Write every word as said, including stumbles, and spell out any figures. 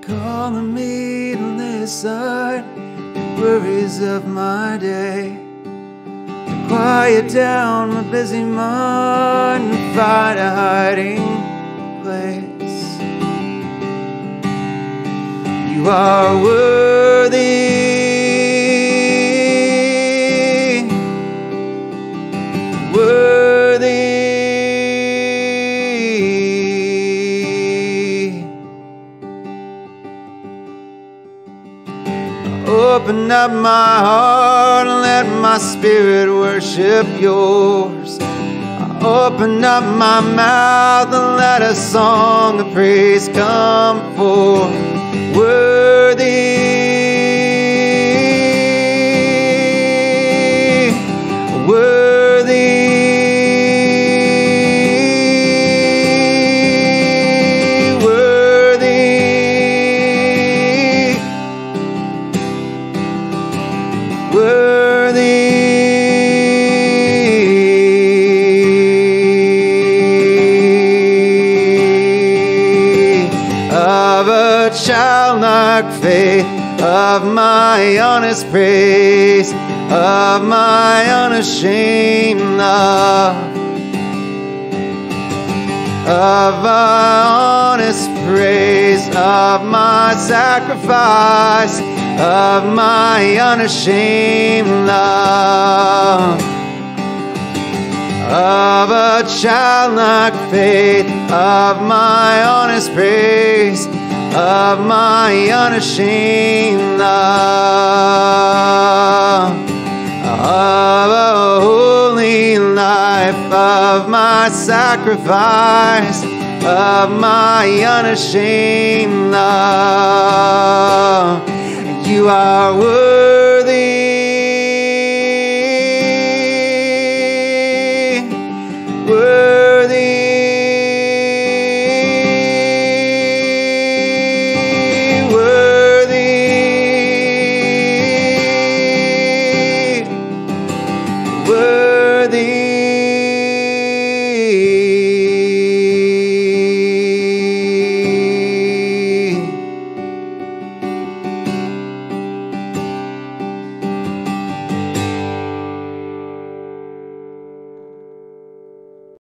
calling me to lay aside the worries of my day, to quiet down my busy mind and find a hiding place. You are worthy, worthy. Open up my heart and let my spirit worship yours. Open up my mouth and let a song of praise come forth. Worthy, worthy, worthy, worthy. Of a childlike faith, of my honest praise, of my unashamed love, of my honest praise, of my sacrifice, of my unashamed love. Of a childlike faith, of my honest praise, of my unashamed love, of a holy life, of my sacrifice, of my unashamed love. You are worthy.